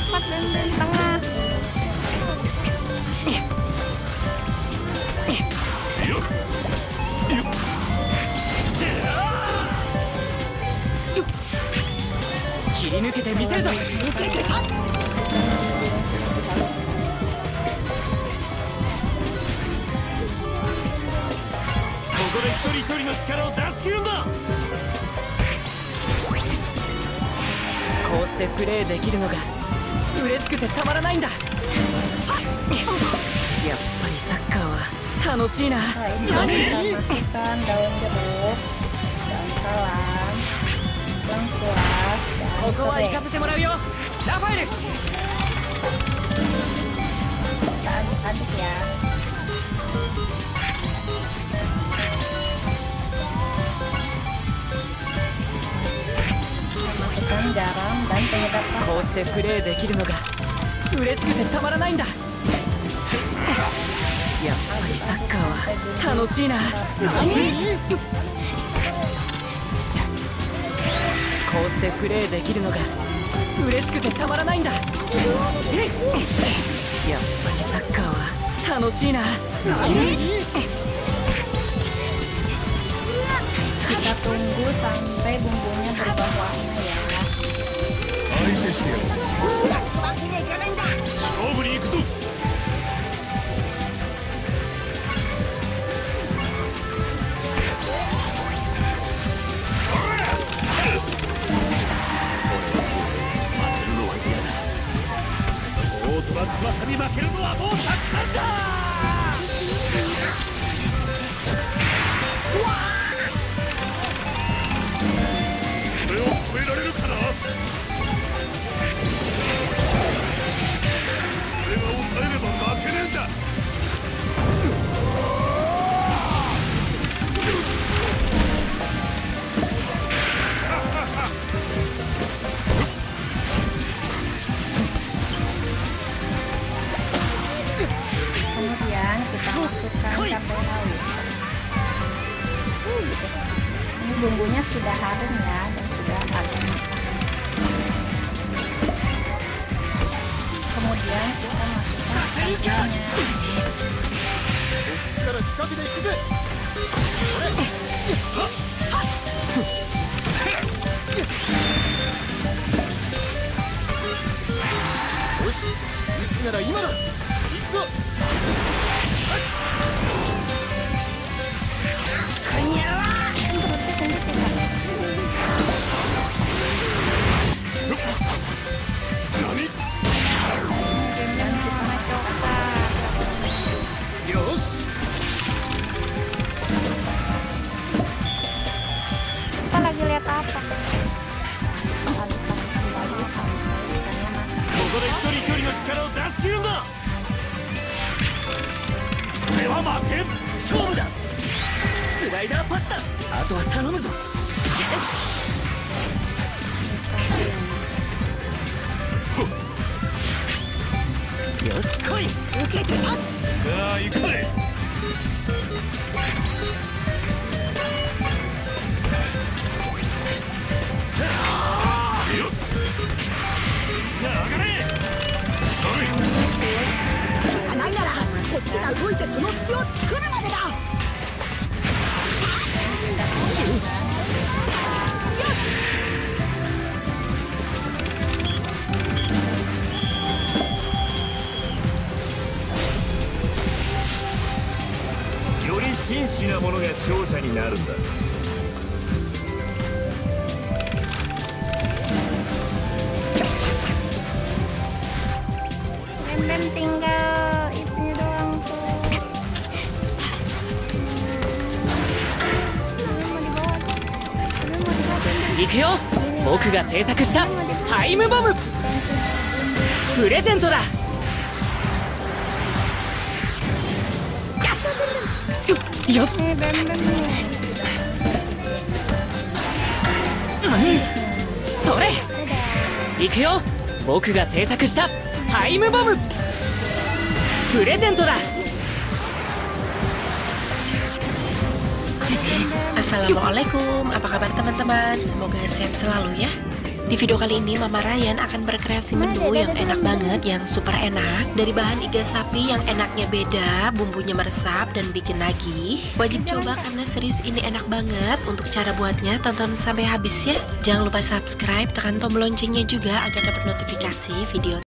cepat dan tengah. こうしてプレイできるのが嬉しくてたまらないんだ。やっぱりサッカーは楽しいな。 Nah, ini kita masukkan daun jeruk, daun salam, lengkuas, dan ここは行か serai. せてもらうよ、ラファエル。 Kita aduk-aduk ya. Masukkan garam dan penyedap こ rasa. うしてプレイできるのが嬉しくてたまらないんだ。やっぱりサッカーは楽しいな。こうしてプレイできるのが嬉しくてたまらないんだ。やっぱりサッカーは楽しいな。 Kita tunggu sampai bumbunya berubah warna ya. 相手してやる。勝負に行くぞ。 大妻翼に負けるのはもうたくさんだ。これを止められるかな。俺が抑えれば負けねえんだ。 Kemudian kita masukkan cabai rawit. Ini bumbunya sudah harum ya dan sudah agak matang. Kemudian kita masukkan sambelnya. から仕掛けていくぜ。よし、撃つなら今だ。行くぞ。 Dan kita coklat. よし。 Kita lagi lihat apa? Adukkan kembali sampai ikannya matang. ここで一人一人の力を出し切るんだ。俺は負けん。勝負だ。スライダーパスだ。あとは頼むぞ。よし来い。受けて立つ。さあ行くぜ。流れ。それ。 ないならこっちが動いてその隙を作るまでだ。 より真摯なものが勝者になるんだ。 Dan tinggal itunya doang tuh. Mau dibawa tuh. Mau dibawa. 行くよ、僕が制作したタイムボムプレゼントだ。よし、 Bam bam nih. それ。行くよ、僕が制作したタイムボムプレゼントだ。 Assalamualaikum, apa kabar teman-teman? Semoga sehat selalu ya. Di video kali ini Mama Ryan akan berkreasi menu yang enak banget, yang super enak. Dari bahan iga sapi yang enaknya beda, bumbunya meresap dan bikin nagih. Wajib coba karena serius ini enak banget. Untuk cara buatnya tonton sampai habis ya. Jangan lupa subscribe, tekan tombol loncengnya juga agar dapat notifikasi video